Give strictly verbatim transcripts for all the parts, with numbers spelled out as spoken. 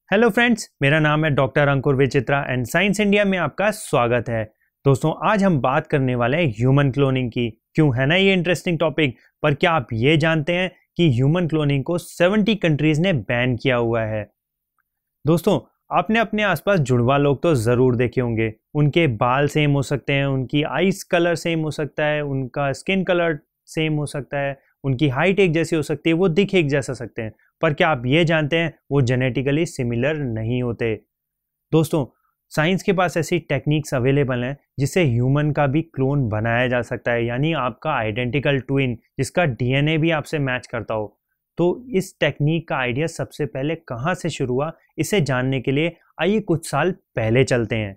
Hello friends, मेरा नाम है doctor Ankur Vichitra and science India में आपका स्वागत है। दोस्तों, आज हम बात करने वाले हैं ह्यूमन क्लोनिंग की। क्यों है ना ये इंटरेस्टिंग टॉपिक। पर क्या आप ये जानते हैं कि ह्यूमन क्लोनिंग को सत्तर कंट्रीज ने बैन किया हुआ है। दोस्तों, आपने अपने आसपास जुड़वा लोग तो ज़रूर देखे होंगे। उनके बाल सेम हो सकते हैं, उनकी आइस कलर सेम हो सकता है, उनका स्किन कलर सेम हो सकता है, उनकी हाइट एक जैसी हो सकती है, वो दिख एक जैसा सकते हैं। पर क्या आप ये जानते हैं वो जेनेटिकली सिमिलर नहीं होते। दोस्तों, साइंस के पास ऐसी टेक्निक्स अवेलेबल हैं जिससे ह्यूमन का भी क्लोन बनाया जा सकता है, यानी आपका आइडेंटिकल ट्विन जिसका डीएनए भी आपसे मैच करता हो। तो इस टेक्निक का आइडिया सबसे पहले कहाँ से शुरू हुआ, इसे जानने के लिए आइए कुछ साल पहले चलते हैं।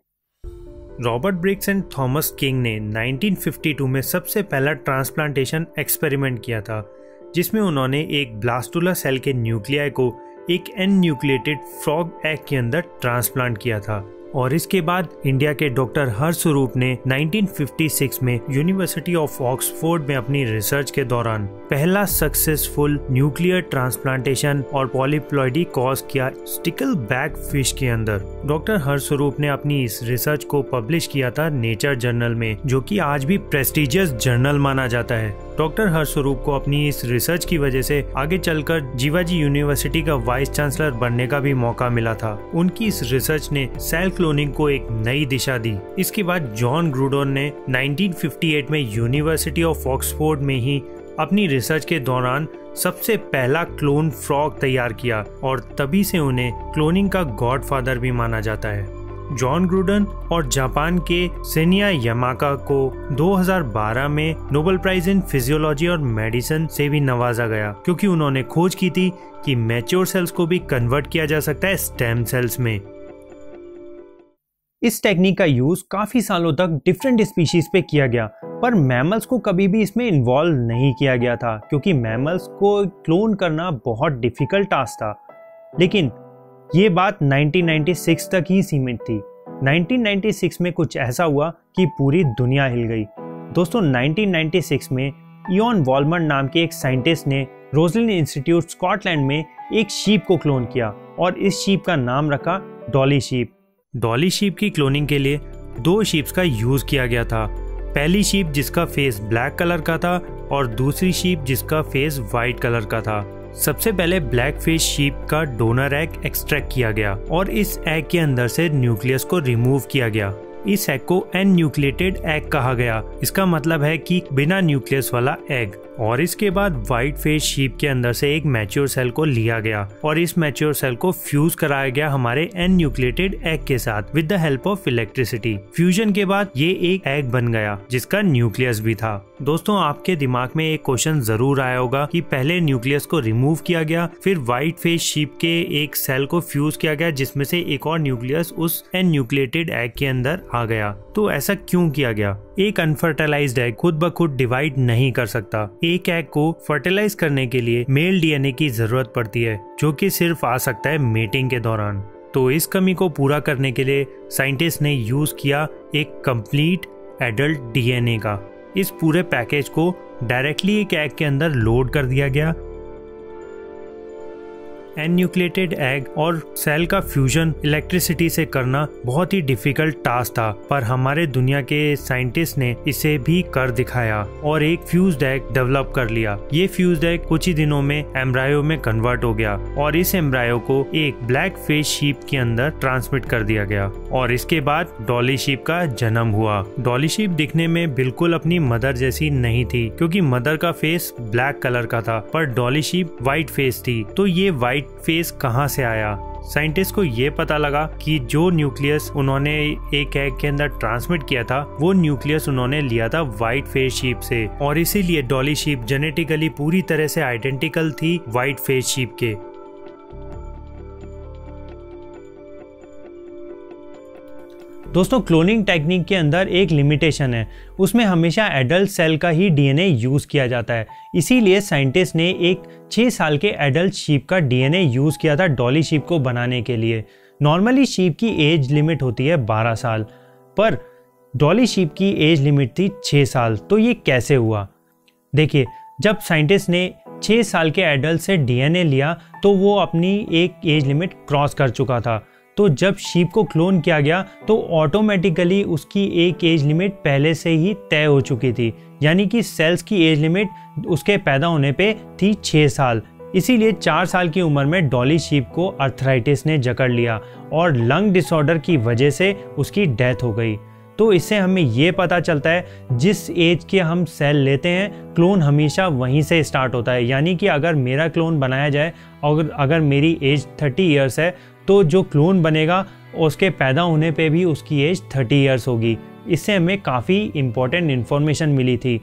Robert Briggs and Thomas King ने नाइनटीन फिफ्टी टू में सबसे पहला ट्रांसप्लांटेशन एक्सपेरिमेंट किया था, जिसमें उन्होंने एक ब्लास्टुला सेल के न्यूक्लियाई को एक एन न्यूक्लिएटेड फ्रॉग एग के अंदर ट्रांसप्लांट किया था। और इसके बाद इंडिया के डॉक्टर हर स्वरूप ने नाइनटीन फिफ्टी सिक्स में यूनिवर्सिटी ऑफ ऑक्सफोर्ड में अपनी रिसर्च के दौरान पहला सक्सेसफुल न्यूक्लियर ट्रांसप्लांटेशन और पॉलीप्लॉइडी कॉज किया स्टिकलबैक फिश के अंदर। डॉक्टर हर स्वरूप ने अपनी इस रिसर्च को पब्लिश किया था नेचर जर्नल में, जो कि आज भी प्रेस्टिजियस जर्नल माना जाता है। डॉक्टर हर स्वरूप को अपनी इस रिसर्च की वजह से आगे चलकर जीवाजी यूनिवर्सिटी का वाइस चांसलर बनने का भी मौका मिला था। उनकी इस रिसर्च ने सेल क्लोनिंग को एक नई दिशा दी। इसके बाद जॉन ग्रुडोन ने नाइनटीन फिफ्टी एट में यूनिवर्सिटी ऑफ ऑक्सफोर्ड में ही अपनी रिसर्च के दौरान सबसे पहला क्लोन फ्रॉग तैयार किया और तभी से उन्हें क्लोनिंग का गॉडफादर भी माना जाता है। जॉन ग्रुडन और जापान के सेनिया यामाका को दो हज़ार बारह में नोबेल प्राइज इन फिजियोलॉजी और मेडिसिन से भी नवाजा गया, क्योंकि उन्होंने खोज की थी कि मैच्योर सेल्स को भी कन्वर्ट किया जा सकता है स्टेम सेल्स में। इस टेक्निक का यूज काफी सालों तक डिफरेंट स्पीशीज पे किया गया, पर मैमल्स को कभी भी इसमें इन्वॉल्व नहीं किया गया था, क्योंकि मैमल्स को क्लोन करना बहुत डिफिकल्ट टास्क था। लेकिन ये बात नाइनटीन नाइंटी सिक्स तक ही सीमित थी। नाइनटीन नाइंटी सिक्स में कुछ ऐसा हुआ कि पूरी दुनिया हिल गई। दोस्तों, नाइनटीन नाइंटी सिक्स में इयॉन वॉलमर नाम के एक साइंटिस्ट ने रोजलिन इंस्टीट्यूट स्कॉटलैंड में एक शीप को क्लोन किया और इस शीप का नाम रखा डॉली शीप। डॉली शीप की क्लोनिंग के लिए दो शीप्स का यूज किया गया था। पहली शीप जिसका फेस ब्लैक कलर का था और दूसरी शीप जिसका फेस व्हाइट कलर का था। सबसे पहले ब्लैक फिश शीप का डोनर एग एक्सट्रैक्ट किया गया और इस एग के अंदर से न्यूक्लियस को रिमूव किया गया। इस एग को एन न्यूक्लिएटेड एग कहा गया। इसका मतलब है कि बिना न्यूक्लियस वाला एग। और इसके बाद व्हाइट फेस शीप के अंदर से एक मैच्योर सेल को लिया गया और इस मैच्योर सेल को फ्यूज कराया गया हमारे एन न्यूक्लिएटेड एग के साथ with the help of electricity. Fusion के बाद ये एक एग बन गया जिसका न्यूक्लियस भी था। दोस्तों, आपके दिमाग में एक क्वेश्चन जरूर आया होगा कि पहले न्यूक्लियस को रिमूव किया गया, फिर व्हाइट फेस शीप के एक सेल को फ्यूज किया गया जिसमें से एक और न्यूक्लियस उस एन न्यूक्लिएटेड एग के अंदर आ गया। तो ऐसा क्यों किया गया? एक अनफर्टिलाइज्ड एग खुद ब खुद डिवाइड नहीं कर सकता। एक एग को फर्टिलाइज करने के लिए मेल डीएनए की जरूरत पड़ती है, जो कि सिर्फ आ सकता है मेटिंग के दौरान। तो इस कमी को पूरा करने के लिए साइंटिस्ट ने यूज किया एक कंप्लीट एडल्ट डीएनए का। इस पूरे पैकेज को डायरेक्टली एक एग के अंदर लोड कर दिया गया। एन न्यूक्लिएटेड एग और सेल का फ्यूजन इलेक्ट्रिसिटी से करना बहुत ही डिफिकल्ट टास्क था, पर हमारे दुनिया के साइंटिस्ट ने इसे भी कर दिखाया और एक फ्यूज्ड एग डेवलप कर लिया। ये फ्यूज्ड एग कुछ ही दिनों में एम्ब्रायो में कन्वर्ट हो गया और इस एम्ब्रायो को एक ब्लैक फेस शीप के अंदर ट्रांसमिट कर दिया गया और इसके बाद डॉली शीप का जन्म हुआ। डॉली शीप दिखने में बिल्कुल अपनी मदर जैसी नहीं थी, क्योंकि मदर का फेस ब्लैक कलर का था, पर डॉली शीप व्हाइट फेस थी। तो ये व्हाइट फेस कहां से आया? साइंटिस्ट को ये पता लगा कि जो न्यूक्लियस उन्होंने एक एग के अंदर ट्रांसमिट किया था, वो न्यूक्लियस उन्होंने लिया था व्हाइट फेस शीप से और इसीलिए डॉली शीप जेनेटिकली पूरी तरह से आइडेंटिकल थी व्हाइट फेस शीप के। दोस्तों, क्लोनिंग टेक्निक के अंदर एक लिमिटेशन है, उसमें हमेशा एडल्ट सेल का ही डीएनए यूज़ किया जाता है। इसीलिए साइंटिस्ट ने एक छः साल के एडल्ट शीप का डीएनए यूज़ किया था डॉली शीप को बनाने के लिए। नॉर्मली शीप की एज लिमिट होती है बारह साल, पर डॉली शीप की एज लिमिट थी छः साल। तो ये कैसे हुआ? देखिए, जब साइंटिस्ट ने छह साल के एडल्ट से डीएनए लिया तो वो अपनी एक एज लिमिट क्रॉस कर चुका था। तो जब शीप को क्लोन किया गया तो ऑटोमेटिकली उसकी एक एज लिमिट पहले से ही तय हो चुकी थी, यानी कि सेल्स की एज लिमिट उसके पैदा होने पे थी छह साल। इसीलिए चार साल की उम्र में डॉली शीप को अर्थराइटिस ने जकड़ लिया और लंग डिसऑर्डर की वजह से उसकी डेथ हो गई। तो इससे हमें ये पता चलता है जिस एज के हम सेल लेते हैं क्लोन हमेशा वहीं से स्टार्ट होता है, यानी कि अगर मेरा क्लोन बनाया जाए और अगर मेरी एज थर्टी इयर्स है तो जो क्लोन बनेगा उसके पैदा होने पे भी उसकी एज थर्टी इयर्स होगी। इससे हमें काफ़ी इम्पोर्टेंट इन्फॉर्मेशन मिली थी।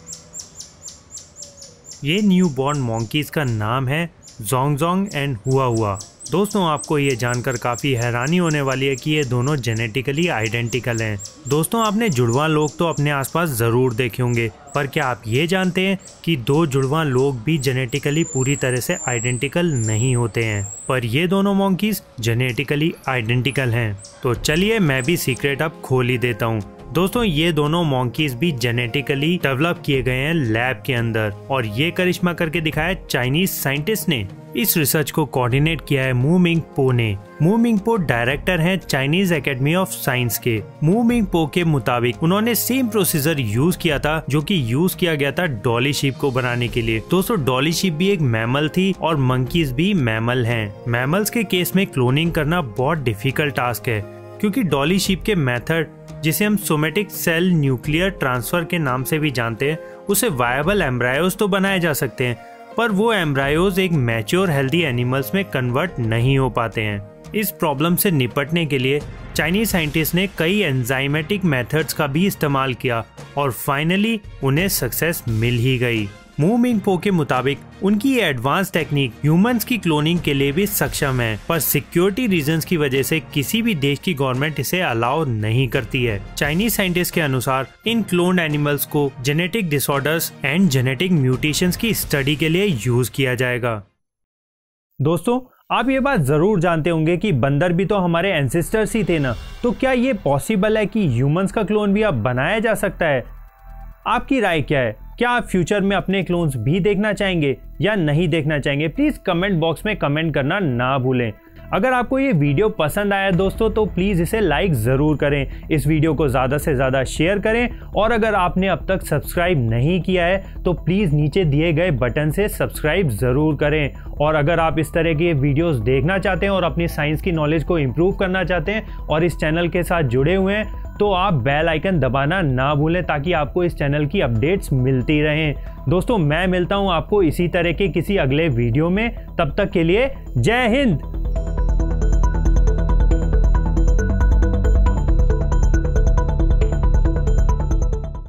ये न्यू बॉर्न मॉन्कीज़ का नाम है जोंगजोंग एंड हुआ हुआ। दोस्तों आपको ये जानकर काफ़ी हैरानी होने वाली है कि ये दोनों जेनेटिकली आइडेंटिकल हैं। दोस्तों आपने जुड़वा लोग तो अपने आसपास ज़रूर देखे होंगे, पर क्या आप ये जानते हैं कि दो जुड़वा लोग भी जेनेटिकली पूरी तरह से आइडेंटिकल नहीं होते हैं, पर ये दोनों मॉन्कीज़ जेनेटिकली आइडेंटिकल हैं। तो चलिए मैं भी सीक्रेट अब खोल ही देता हूँ। दोस्तों ये दोनों मॉन्कीज भी जेनेटिकली डेवलप किए गए हैं लैब के अंदर, और ये करिश्मा करके दिखाया चाइनीज साइंटिस्ट ने। इस रिसर्च को कोऑर्डिनेट किया है मू मिंग पो ने। मू मिंग पो डायरेक्टर हैं चाइनीज एकेडमी ऑफ साइंस के। मू मिंग पो के मुताबिक उन्होंने सेम प्रोसीजर यूज किया था जो कि यूज किया गया था डॉली शीप को बनाने के लिए। दोस्तों डॉली शीप भी एक मैमल थी और मंकीज भी मैमल हैं। मैमल्स के केस में क्लोनिंग करना बहुत डिफिकल्ट टास्क है, क्योंकि डॉली शीप के मेथड जिसे हम सोमेटिक सेल न्यूक्लियर ट्रांसफर के नाम से भी जानते हैं, उसे वायबल एम्ब्रायोज तो बनाए जा सकते हैं, पर वो एम्ब्रायोज एक मैच्योर हेल्दी एनिमल्स में कन्वर्ट नहीं हो पाते हैं। इस प्रॉब्लम से निपटने के लिए चाइनीज साइंटिस्ट ने कई एंजाइमेटिक मेथड्स का भी इस्तेमाल किया और फाइनली उन्हें सक्सेस मिल ही गई। मू मिंग पो के मुताबिक उनकी ये एडवांस टेक्निक ह्यूमंस की क्लोनिंग के लिए भी सक्षम है, पर सिक्योरिटी रीजंस की वजह से किसी भी देश की गवर्नमेंट इसे अलाउ नहीं करती है। चाइनीज साइंटिस्ट के अनुसार इन क्लोन्ड एनिमल्स को genetic disorders and genetic mutations की स्टडी के लिए यूज किया जाएगा। दोस्तों आप ये बात जरूर जानते होंगे कि बंदर भी तो हमारे एंसेस्टर्स ही थे ना, तो क्या ये पॉसिबल है कि ह्यूमंस का क्लोन भी अब बनाया जा सकता है? आपकी राय क्या है? क्या आप फ्यूचर में अपने क्लोन्स भी देखना चाहेंगे या नहीं देखना चाहेंगे? प्लीज कमेंट बॉक्स में कमेंट करना ना भूलें। अगर आपको ये वीडियो पसंद आया दोस्तों तो प्लीज़ इसे लाइक ज़रूर करें, इस वीडियो को ज़्यादा से ज़्यादा शेयर करें, और अगर आपने अब तक सब्सक्राइब नहीं किया है तो प्लीज़ नीचे दिए गए बटन से सब्सक्राइब ज़रूर करें। और अगर आप इस तरह के वीडियोस देखना चाहते हैं और अपनी साइंस की नॉलेज को इम्प्रूव करना चाहते हैं और इस चैनल के साथ जुड़े हुए हैं तो आप बेल आइकन दबाना ना भूलें ताकि आपको इस चैनल की अपडेट्स मिलती रहें। दोस्तों मैं मिलता हूं आपको इसी तरह के किसी अगले वीडियो में, तब तक के लिए जय हिंद।